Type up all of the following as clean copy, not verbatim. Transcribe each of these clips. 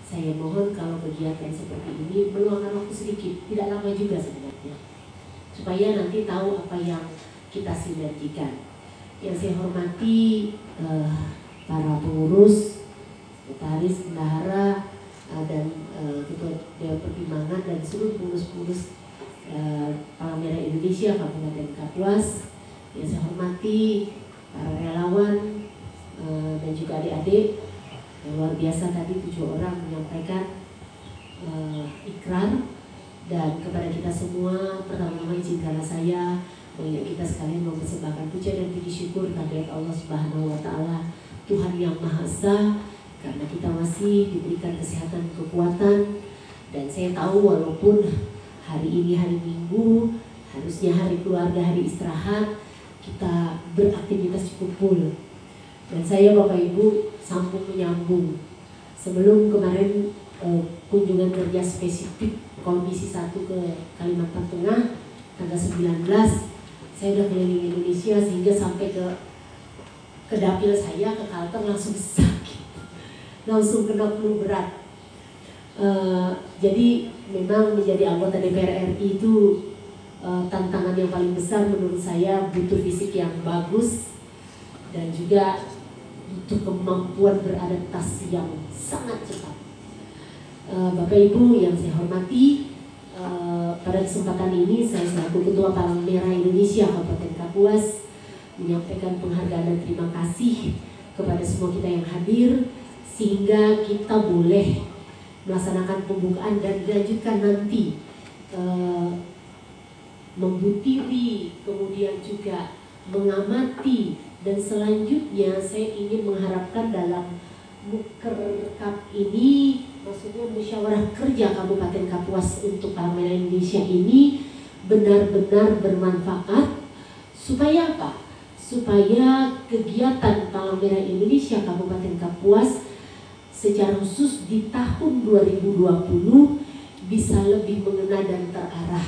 Saya mohon kalau kegiatan seperti ini meluangkan waktu sedikit, tidak lama juga sebenarnya, supaya nanti tahu apa yang kita sinergikan. Yang saya hormati para pengurus, sekretaris, bendahara, dan ketua Dewan Pertimbangan dan seluruh pengurus-pengurus Palang Merah Indonesia Kabupaten Kapuas. Yang saya hormati para relawan dan juga adik-adik yang luar biasa, tadi 7 orang menyampaikan ikrar. Dan kepada kita semua, pertama-tama izinkanlah saya mengingat kita sekalian mempersembahkan puja dan puji syukur kehadirat Allah Subhanahu wa Ta'ala, Tuhan yang Maha Esa, karena kita masih diberikan kesehatan, kekuatan. Dan saya tahu walaupun hari ini hari Minggu, harusnya hari keluarga, hari istirahat, kita beraktivitas cukup full. Dan saya Bapak Ibu sambung menyambung. Sebelum kemarin kunjungan kerja spesifik Komisi 1 ke Kalimantan Tengah tanggal 19, saya udah keliling Indonesia sehingga sampai ke dapil saya, ke Kalteng, langsung sakit, langsung kena flu berat. Jadi memang menjadi anggota DPR RI itu tantangan yang paling besar menurut saya, butuh fisik yang bagus dan juga butuh kemampuan beradaptasi yang sangat cepat. Bapak Ibu yang saya hormati, pada kesempatan ini saya selaku Ketua Palang Merah Indonesia Kabupaten Kapuas menyampaikan penghargaan dan terima kasih kepada semua kita yang hadir, sehingga kita boleh melaksanakan pembukaan dan dilanjutkan nanti membutiri, kemudian juga mengamati, dan selanjutnya saya ingin mengharapkan dalam Mukerkap ini, maksudnya musyawarah kerja Kabupaten Kapuas untuk Palang Merah Indonesia ini benar-benar bermanfaat. Supaya apa? Supaya kegiatan Palang Merah Indonesia Kabupaten Kapuas secara khusus di tahun 2020 bisa lebih mengena dan terarah.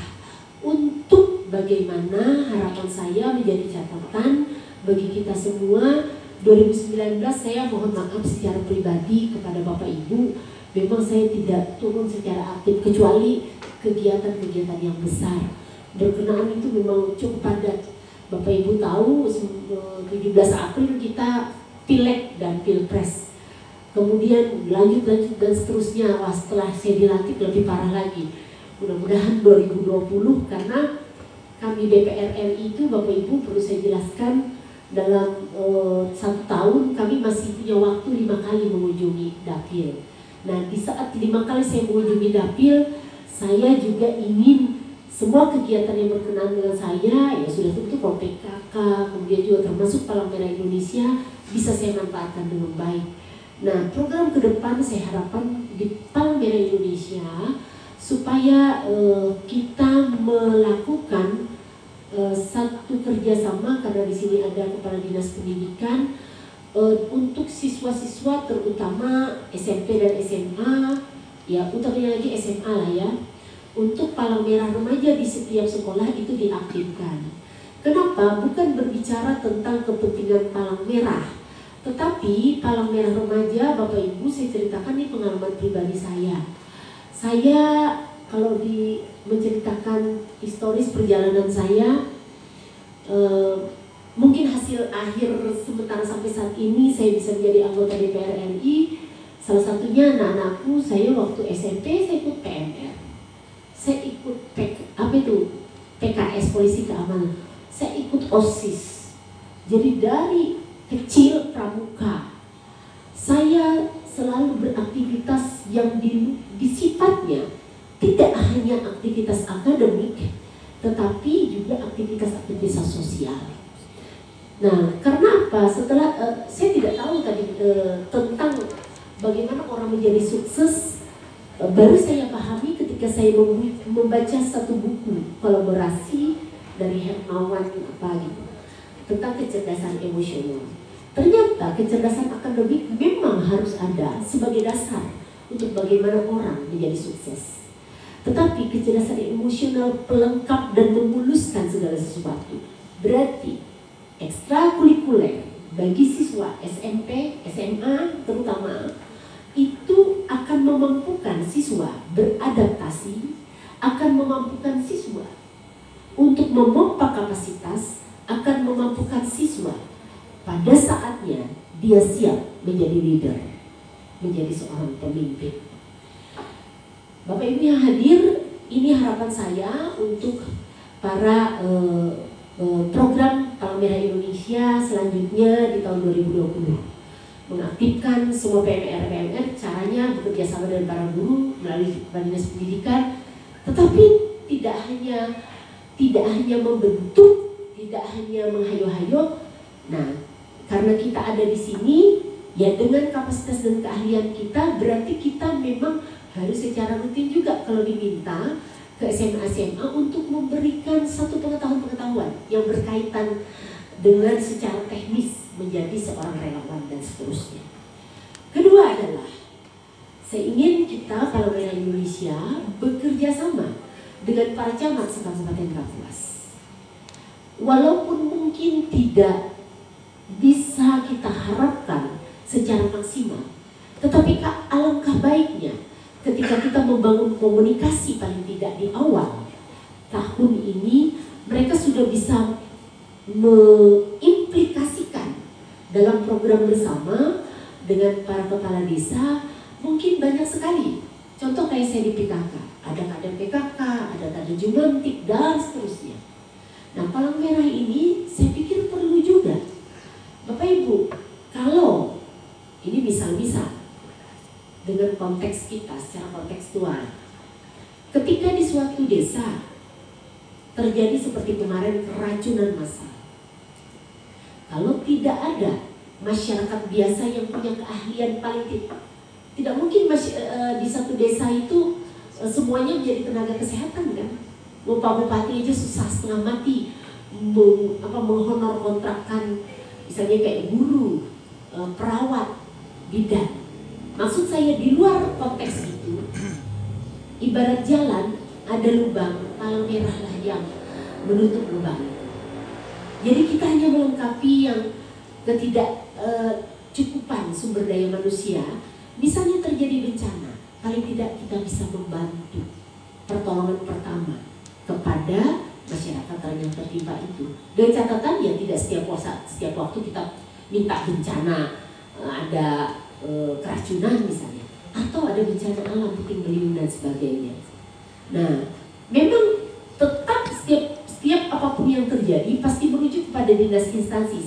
Untuk bagaimana harapan saya menjadi catatan bagi kita semua. 2019 saya mohon maaf secara pribadi kepada Bapak Ibu, memang saya tidak turun secara aktif kecuali kegiatan-kegiatan yang besar. Berkenaan itu memang cukup padat. Bapak Ibu tahu 17 April kita Pileg dan Pilpres. Kemudian lanjut dan seterusnya. Wah, setelah saya dilantik lebih parah lagi. Mudah-mudahan 2020, karena kami DPR RI itu Bapak Ibu perlu saya jelaskan, dalam 1 tahun kami masih punya waktu 5 kali mengunjungi dapil. Nah, di saat 5 kali saya mengunjungi dapil, saya juga ingin semua kegiatan yang berkenaan dengan saya, ya sudah tentu PKK, kemudian juga termasuk Palang Merah Indonesia, bisa saya manfaatkan dengan baik. Nah, program ke depan saya harapkan di Palang Merah Indonesia supaya kita melakukan satu kerjasama, karena di sini ada Kepala Dinas Pendidikan untuk siswa-siswa terutama SMP dan SMA, ya utamanya lagi SMA lah ya, untuk Palang Merah Remaja di setiap sekolah itu diaktifkan. Kenapa? Bukan berbicara tentang kepentingan Palang Merah, tetapi Palang Merah Remaja, Bapak Ibu, saya ceritakan ini pengalaman pribadi saya. Saya kalau menceritakan historis perjalanan saya, mungkin hasil akhir sementara sampai saat ini saya bisa menjadi anggota DPR RI. Salah satunya anak-anakku, saya waktu SMP saya ikut PMR, saya ikut PKS Polisi Keamanan, saya ikut OSIS. Jadi dari kecil pramuka, saya selalu beraktivitas yang di sifatnya tidak hanya aktivitas akademik, tetapi juga aktivitas sosial. Nah, karena apa? Setelah saya tidak tahu tadi tentang bagaimana orang menjadi sukses, baru saya pahami ketika saya membaca satu buku kolaborasi dari Hermawan tentang kecerdasan emosional. Ternyata kecerdasan akademik memang harus ada sebagai dasar untuk bagaimana orang menjadi sukses. Tetapi kecerdasan emosional pelengkap dan memuluskan segala sesuatu. Berarti ekstrakurikuler bagi siswa SMP, SMA terutama itu akan memampukan siswa beradaptasi, akan memampukan siswa untuk memompa kapasitas, akan memampukan siswa pada saatnya dia siap menjadi leader, menjadi seorang pemimpin. Bapak Ibu yang hadir, ini harapan saya untuk para program Palang Merah Indonesia selanjutnya di tahun 2020. Mengaktifkan semua PMR caranya bekerja sama dengan para guru melalui Dinas Pendidikan, tetapi tidak hanya membentuk, tidak hanya menghayo-hayo. Nah, karena kita ada di sini, ya dengan kapasitas dan keahlian kita, berarti kita memang harus secara rutin juga kalau diminta ke SMA untuk memberikan satu pengetahuan yang berkaitan dengan secara teknis menjadi seorang relawan dan seterusnya. Kedua adalah saya ingin kita Palang Merah Indonesia bekerja sama dengan para camat se-Kabupaten Kapuas. Walaupun mungkin tidak bisa kita harapkan secara maksimal, tetapi alangkah baiknya ketika kita membangun komunikasi paling tidak di awal tahun ini, mereka sudah bisa mengimplikasikan dalam program bersama dengan para kepala desa. Mungkin banyak sekali contoh kayak saya di PKK, ada kader PKK, ada kader Jumantik dan seterusnya. Nah, Palang Merah ini saya pikir perlu juga Bapak Ibu, kalau ini misal-misal dengan konteks kita secara kontekstual, ketika di suatu desa terjadi seperti kemarin keracunan massal, kalau tidak ada masyarakat biasa yang punya keahlian paling tidak mungkin di satu desa itu semuanya menjadi tenaga kesehatan kan. Bupati aja susah setengah mati menghonor kontrakkan misalnya kayak guru, perawat, bidan. Maksud saya di luar konteks itu, ibarat jalan ada lubang, Palang Merah lah yang menutup lubang itu. Jadi kita hanya melengkapi yang ketidakcukupan sumber daya manusia. Misalnya terjadi bencana, paling tidak kita bisa membantu pertolongan pertama kepada masyarakat yang tertimpa itu. Dengan catatan ya tidak setiap waktu kita minta bencana, ada keracunan misalnya, atau ada bencana alam, puting beliung dan sebagainya. Nah, memang tetap setiap apapun yang terjadi pasti merujuk kepada dinas instansi.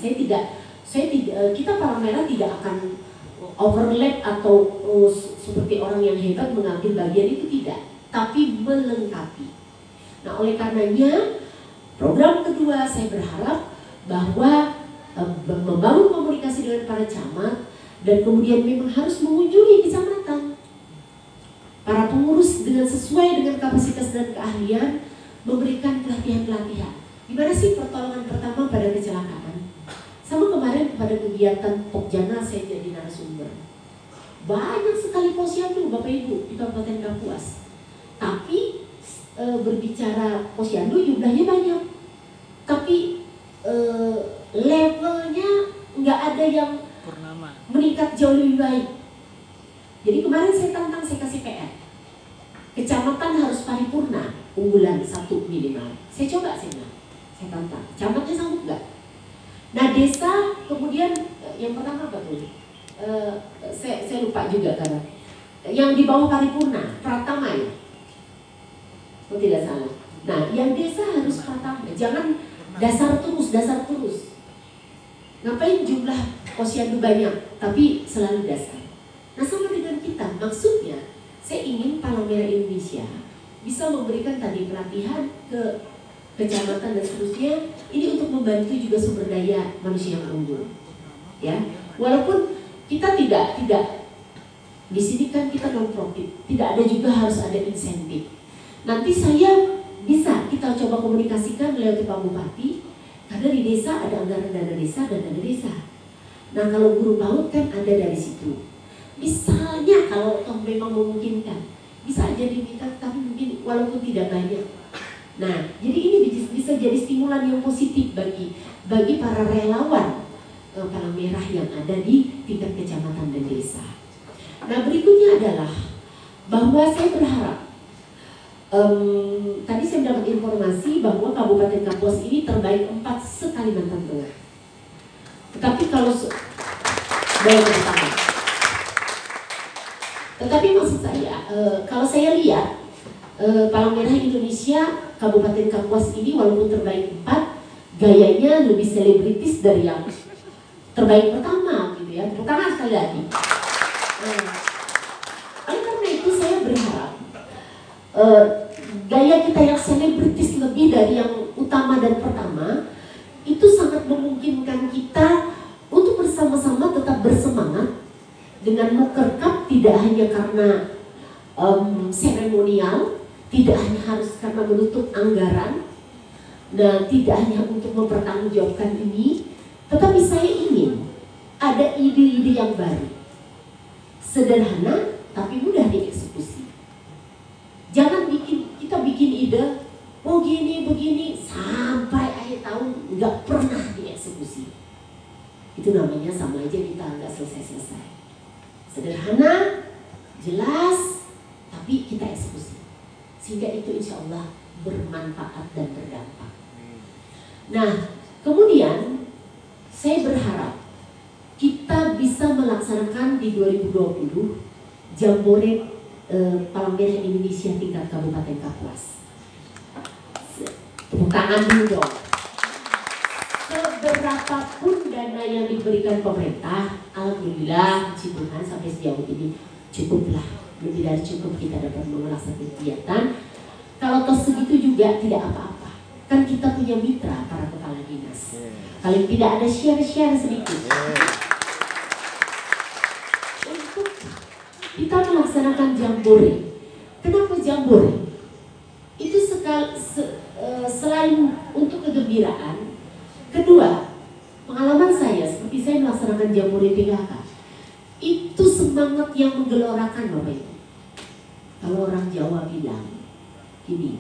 Kita Palang Merah tidak akan overlap atau seperti orang yang hebat mengambil bagian itu, tidak, tapi melengkapi. Nah, oleh karenanya program kedua saya berharap bahwa membangun komunikasi dengan para camat dan kemudian memang harus mengunjungi kecamatan. Para pengurus dengan sesuai dengan kapasitas dan keahlian memberikan pelatihan-pelatihan. Gimana sih pertolongan pertama pada kecelakaan? Sama kemarin pada kegiatan Pokjana saya jadi narasumber. Banyak sekali posyandu Bapak Ibu di Kabupaten Kapuas. Tapi berbicara posyandu jumlahnya banyak. Tapi levelnya nggak ada yang meningkat jauh lebih baik. Jadi kemarin saya tantang, saya kasih PR. Kecamatan harus paripurna, unggulan 1 minimal. Saya coba saya tantang. Camatnya sanggup nggak? Nah, desa kemudian yang pertama apa tuh? Saya lupa juga karena yang di bawah paripurna, Pratama ya? Oh tidak salah. Nah, yang desa harus Pratama, jangan dasar terus. Ngapain jumlah posyandu banyak, tapi selalu dasar. Nah, sama dengan kita, maksudnya saya ingin Palang Merah Indonesia bisa memberikan tadi pelatihan ke kecamatan dan seterusnya, ini untuk membantu juga sumber daya manusia yang unggul. Ya, walaupun kita tidak di sini kan kita non profit, tidak ada juga harus ada insentif. Nanti kita coba komunikasikan lewat Pak Bupati, karena di desa ada anggaran dana desa dan dana desa. Nah, kalau guru PAUD kan ada dari situ. Misalnya kalau memang memungkinkan, bisa aja diminta, tapi mungkin walaupun tidak banyak. Nah, jadi ini bisa jadi stimulan yang positif bagi para relawan Palang Merah yang ada di tingkat kecamatan dan desa. Nah, berikutnya adalah bahwa saya berharap tadi saya mendapat informasi bahwa Kabupaten Kapuas ini terbaik 4 se-Kalimantan Tengah. Tetapi kalau tetapi maksud saya, kalau saya lihat Palang Merah Indonesia Kabupaten Kapuas ini walaupun terbaik 4, gayanya lebih selebritis dari yang terbaik pertama gitu ya. Tepuk tangan sekali lagi. Oleh karena itu saya berharap gaya kita yang selebritis lebih dari yang utama dan pertama itu sangat memungkinkan kita untuk bersama-sama tetap bersemangat dengan Muker Cup, tidak hanya karena seremonial, tidak hanya harus karena menutup anggaran, dan tidak hanya untuk mempertanggungjawabkan ini, tetapi saya ingin ada ide-ide yang baru, sederhana tapi mudah dieksekusi. Jangan kita bikin ide, oh gini begini sampai akhir tahun nggak pernah dieksekusi. Itu namanya sama aja kita nggak selesai-selesai. Sederhana, jelas, tapi kita eksekusi. Sehingga itu insya Allah bermanfaat dan berdampak. Nah, kemudian saya berharap kita bisa melaksanakan di 2020 Jambore Palang Merah Indonesia tingkat Kabupaten Kapuas. Tepuk tangan dulu dong. Seberapapun dana yang diberikan pemerintah, alhamdulillah puji Tuhan sampai sejauh ini cukuplah, lebih dari cukup kita dapat melaksanakan kegiatan. Kalau toh segitu juga tidak apa-apa, kan kita punya mitra para kepala dinas. Kalau tidak ada share sedikit untuk kita melaksanakan Jambore. Kenapa Jambore? Itu selain untuk kegembiraan, kedua, pengalaman saya seperti saya melaksanakan Jambore PKK, itu semangat yang menggelorakan Bapak Ibu. Kalau orang Jawa bilang gini,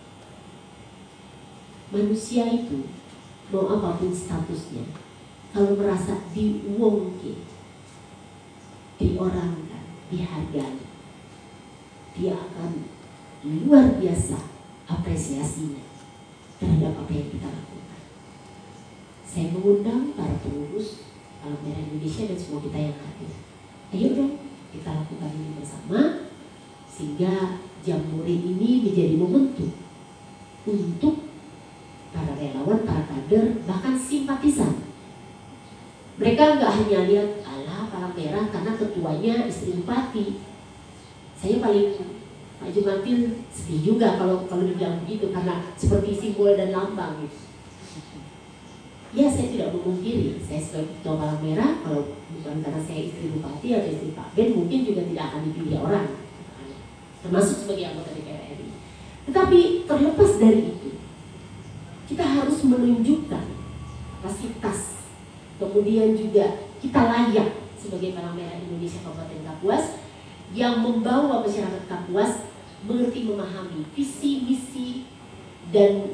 manusia itu mau apapun statusnya, kalau merasa diwongke, diorangkan, dihargai, dia akan luar biasa apresiasinya terhadap apa yang kita lakukan. Saya mengundang para pengurus Palang Merah Indonesia dan semua kita yang hadir. Ayo dong kita lakukan ini bersama sehingga Jambore ini menjadi momentum untuk para relawan, para kader, bahkan simpatisan. Mereka nggak hanya lihat alah Palang Merah karena ketuanya istri bupati. Saya paling Pak Jumatil sedih juga kalau dibilang begitu karena seperti simbol dan lambang gitu. Ya saya tidak memungkiri, saya sebagai ketua Palang Merah kalau bukan karena saya istri bupati atau istri Pak Ben mungkin juga tidak akan dipilih orang, termasuk sebagai anggota DPR RI. Tetapi terlepas dari itu, kita harus menunjukkan kapasitas, kemudian juga kita layak sebagai Palang Merah Indonesia Kabupaten Kapuas yang membawa masyarakat Kapuas mengerti, memahami visi misi dan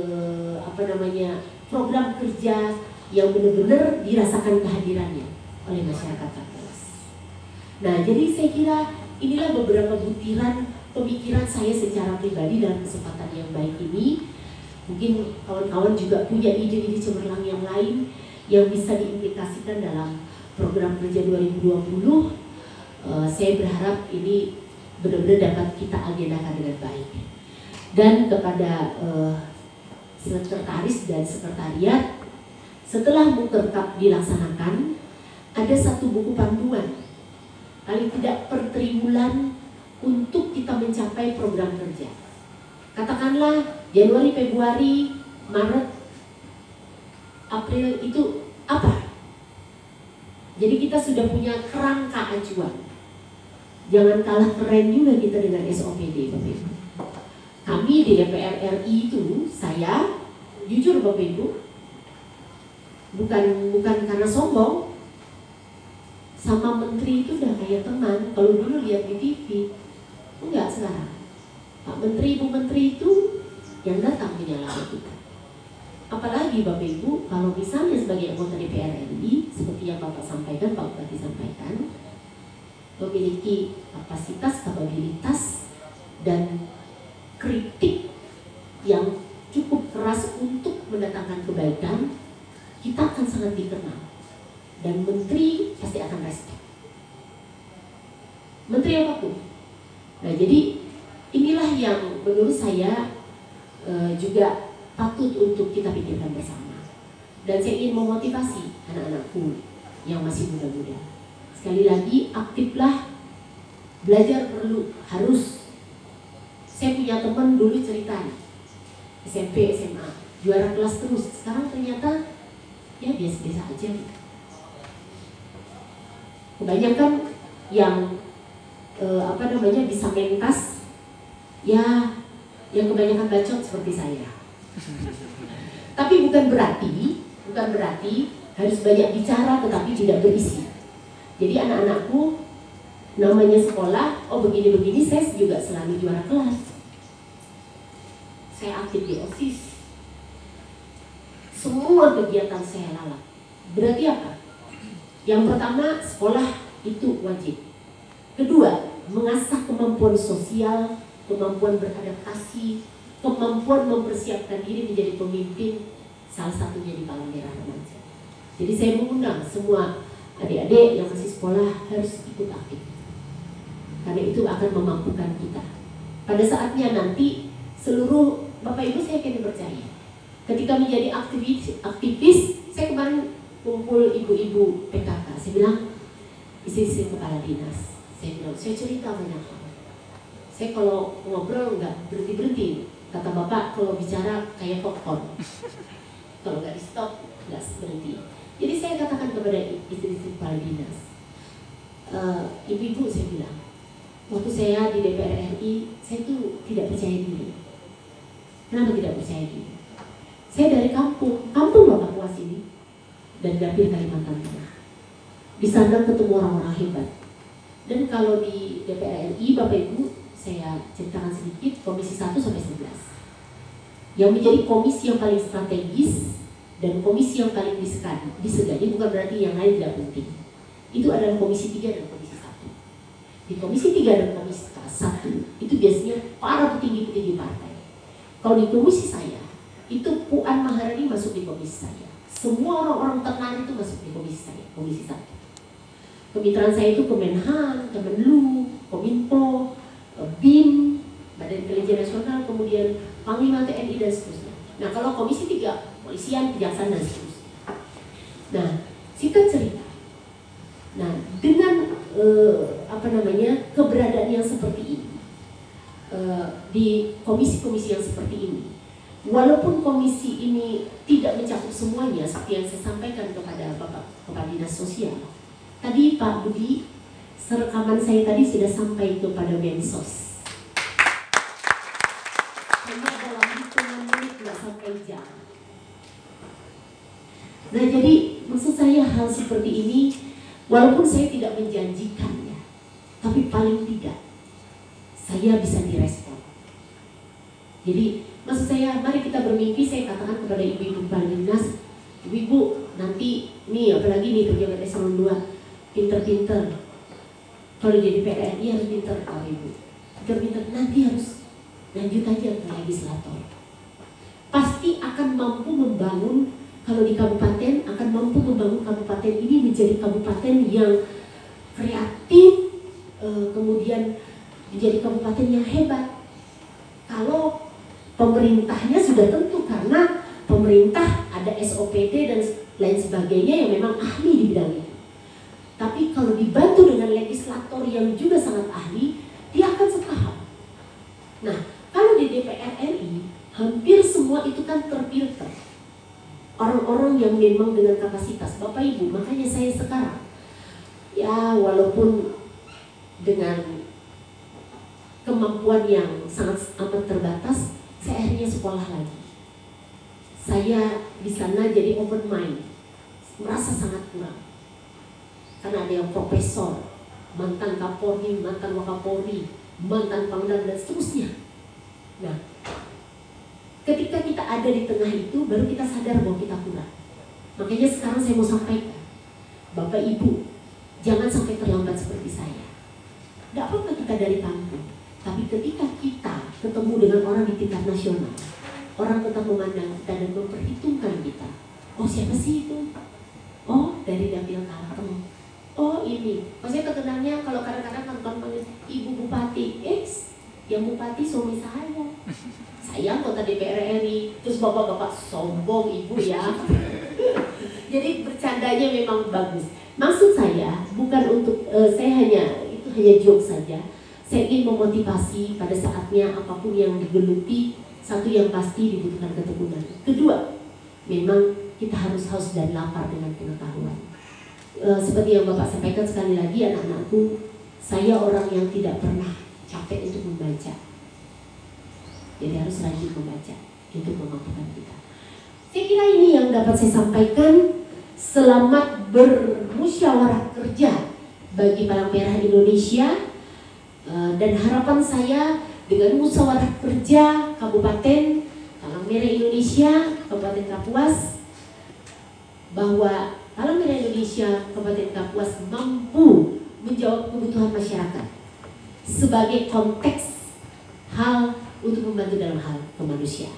program kerja yang benar-benar dirasakan kehadirannya oleh masyarakat Kapuas. Nah, jadi saya kira inilah beberapa butiran pemikiran saya secara pribadi dalam kesempatan yang baik ini. Mungkin kawan-kawan juga punya ide-ide cemerlang yang lain yang bisa diimplikasikan dalam program kerja 2020. Saya berharap ini benar-benar dapat kita agendakan dengan baik. Dan kepada sekretaris dan sekretariat, setelah Muker Cup dilaksanakan, ada satu buku panduan, paling tidak per triwulan untuk kita mencapai program kerja. Katakanlah Januari, Februari, Maret, April itu apa? Jadi kita sudah punya kerangka acuan. Jangan kalah keren juga kita dengan SOPD, Bapak Ibu. Kami di DPR RI itu, saya jujur Bapak Ibu, bukan karena sombong, sama menteri itu udah kayak teman. Kalau dulu lihat di TV, enggak sekarang. Pak Menteri, Ibu Menteri itu yang datang menyalahkan kita. Apalagi Bapak Ibu, kalau misalnya sebagai anggota DPR RI, seperti yang Bapak sampaikan, Pak Bupati sampaikan, memiliki kapabilitas, dan kritik yang cukup keras untuk mendatangkan kebaikan, kita akan sangat dikenal. Dan menteri pasti akan respect. Menteri apapun. Nah, jadi inilah yang menurut saya juga patut untuk kita pikirkan bersama. Dan saya ingin memotivasi anak-anakku yang masih muda-muda. Sekali lagi, aktiflah, belajar perlu, harus. Saya punya teman dulu cerita, SMP, SMA, juara kelas terus. Sekarang ternyata ya biasa-biasa aja. Kebanyakan yang bisa mentas, ya yang kebanyakan bacot seperti saya. Tapi bukan berarti harus banyak bicara tetapi tidak berisi. Jadi anak-anakku namanya sekolah, oh begini-begini, saya juga selalu juara kelas. Saya aktif di OSIS. Semua kegiatan saya lalap. Berarti apa? Yang pertama, sekolah itu wajib. Kedua, mengasah kemampuan sosial, kemampuan beradaptasi, kemampuan mempersiapkan diri menjadi pemimpin, salah satunya di Palang Merah Remaja. Jadi saya mengundang semua adik-adik yang masih sekolah harus ikut aktif. Karena itu akan memampukan kita. Pada saatnya nanti seluruh Bapak Ibu saya yakin percaya. Ketika menjadi aktivis, saya kemarin kumpul ibu-ibu PKK. Saya bilang, istri kepala dinas. Saya bilang, saya cerita banyak hal. Saya kalau ngobrol nggak berhenti-berhenti. Kata Bapak, kalau bicara kayak popcorn. Kalau nggak di stop, nggak berhenti. Jadi saya katakan kepada istri-istri kepala dinas, ibu-ibu saya bilang, waktu saya di DPR RI, saya tuh tidak percaya diri. Kenapa tidak percaya diri? Saya dari kampung loh Kapuas ini, dan Dapil Kalimantan Tengah. Di sana ketemu orang-orang hebat. Dan kalau di DPR RI, Bapak Ibu, saya ceritakan sedikit, komisi 1 sampai 11. Yang menjadi komisi yang paling strategis dan komisi yang paling disegani, bukan berarti yang lain tidak penting. Itu adalah komisi 3 dan komisi 1. Di komisi 3 dan komisi 1 itu biasanya para petinggi-petinggi partai. Kalau di komisi saya, itu Puan Maharani masuk di komisi saya. Semua orang-orang tenar itu masuk di komisi saya, komisi 1. Kemitraan saya itu Kemenhan, Kemenlu, Kominfo, BIM, Badan Intelijen Nasional, kemudian Panglima TNI dan seterusnya. Nah, kalau komisi 3, polisian, kejaksaan dan seterusnya. Nah, singkat cerita. Nah, dengan keberadaan yang seperti ini, di komisi-komisi yang seperti ini, walaupun komisi ini tidak mencakup semuanya, seperti yang saya sampaikan kepada Bapak Kepala Dinas Sosial. Tadi Pak Budi, serekaman saya tadi sudah sampai kepada Mensos. Hanya dalam hitungan menit, nggak sampai jam. Nah, jadi maksud saya hal seperti ini, walaupun saya tidak menjanjikannya, tapi paling tidak saya bisa direspon. Jadi maksud saya, mari kita bermimpi. Saya katakan kepada ibu-ibu kepala dinas, ibu-ibu nanti nih, apalagi nih pejabat eselon 2, pinter-pinter. Kalau jadi PNI harus pinter, kalau ibu pinter-pinter, nanti harus lanjut aja ke legislator. Pasti akan mampu membangun, kalau di kabupaten akan mampu membangun kabupaten ini menjadi kabupaten yang kreatif, kemudian menjadi kabupaten yang hebat. Kalau pemerintahnya sudah tentu, karena pemerintah ada SOPD dan lain sebagainya yang memang ahli di bidang itu. Tapi kalau dibantu dengan legislator yang juga sangat ahli, dia akan sepaham. Nah, kalau di DPR RI, hampir semua itu kan terfilter. Orang-orang yang memang dengan kapasitas. Bapak Ibu, makanya saya sekarang, ya walaupun dengan kemampuan yang sangat amat terbatas, saya akhirnya sekolah lagi. Saya di sana jadi open mind, merasa sangat kurang. Karena ada yang profesor, mantan Kapolri, mantan Wakapolri, mantan Pangdam dan seterusnya. Nah, ketika kita ada di tengah itu, baru kita sadar bahwa kita kurang. Makanya sekarang saya mau sampaikan, Bapak Ibu, jangan sampai terlambat seperti saya. Tidak apa-apa kita dari kampung, tapi ketika kita ketemu dengan orang di tingkat nasional, orang tetap memandang kita dan memperhitungkan kita. Oh, siapa sih itu? Oh, dari Dapil Kalteng. Oh, ini. Maksudnya terkenalnya kalau kadang-kadang nonton panggil Ibu Bupati. Yang Bupati suami saya. Saya anggota DPR RI. Terus bapak-bapak sombong ibu ya. Jadi bercandanya memang bagus. Maksud saya bukan untuk itu hanya joke saja. Saya ingin memotivasi pada saatnya apapun yang digeluti, satu yang pasti dibutuhkan ketekunan. Kedua, memang kita harus haus dan lapar dengan pengetahuan. Seperti yang Bapak sampaikan sekali lagi, anak-anakku, saya orang yang tidak pernah capek untuk membaca. Jadi harus rajin membaca untuk memampukan kita. Saya kira ini yang dapat saya sampaikan. Selamat bermusyawarah kerja bagi Palang Merah Indonesia, dan harapan saya dengan musyawarah kerja Kabupaten Palang Merah Indonesia Kabupaten Kapuas, bahwa Palang Merah Indonesia Kabupaten Kapuas mampu menjawab kebutuhan masyarakat sebagai konteks hal untuk membantu dalam hal kemanusiaan.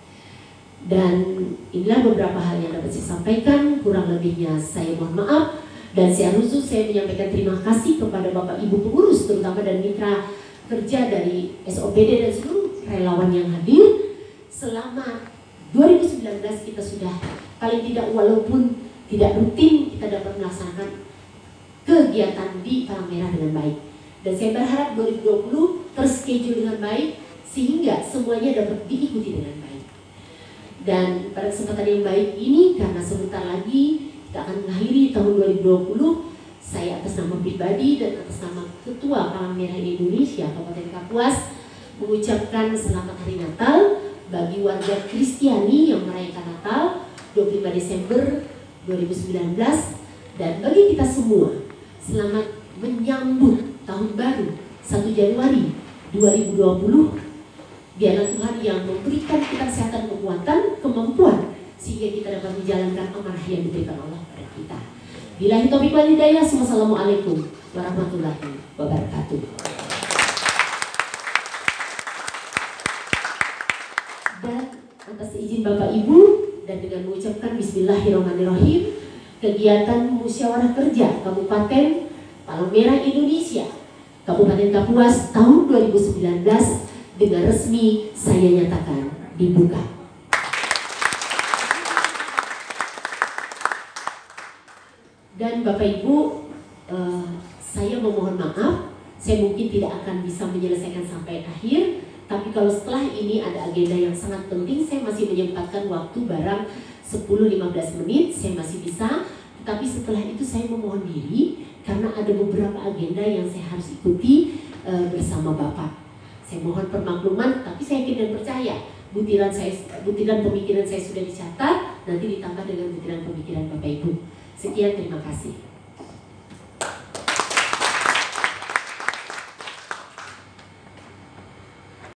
Dan inilah beberapa hal yang dapat saya sampaikan. Kurang lebihnya saya mohon maaf, dan secara khusus saya menyampaikan terima kasih kepada Bapak Ibu pengurus terutama dan mitra kerja dari SOPD dan seluruh relawan yang hadir. Selama 2019 kita sudah paling tidak walaupun tidak rutin kita dapat melaksanakan kegiatan di Palang Merah dengan baik. Dan saya berharap 2020 terschedule dengan baik sehingga semuanya dapat diikuti dengan baik. Dan pada kesempatan yang baik ini, karena sebentar lagi kita akan mengakhiri tahun 2020, saya atas nama pribadi dan atas nama Ketua Palang Merah Indonesia Kabupaten Kapuas mengucapkan selamat hari Natal bagi warga Kristiani yang merayakan Natal 25 Desember 2019, dan bagi kita semua selamat menyambut tahun baru 1 Januari 2020. Biarlah Tuhan yang memberikan kita kesehatan, kekuatan, kemampuan sehingga kita dapat menjalankan amanah yang diberikan Allah kepada kita. Billahi taufiq wal hidayah. Wassalamualaikum warahmatullahi wabarakatuh. Dan atas izin Bapak Ibu dan dengan mengucapkan Bismillahirrahmanirrahim, kegiatan musyawarah kerja Kabupaten Palang Merah Indonesia Kabupaten Kapuas tahun 2019 dengan resmi saya nyatakan dibuka. Dan Bapak Ibu, saya memohon maaf, saya mungkin tidak akan bisa menyelesaikan sampai akhir, tapi kalau setelah ini ada agenda yang sangat penting, saya masih menyempatkan waktu barang 10-15 menit, saya masih bisa. Tapi setelah itu saya memohon diri karena ada beberapa agenda yang saya harus ikuti bersama Bapak. Saya mohon permakluman, tapi saya yakin dan percaya butiran pemikiran saya sudah dicatat, nanti ditambah dengan butiran pemikiran Bapak Ibu. Sekian, terima kasih.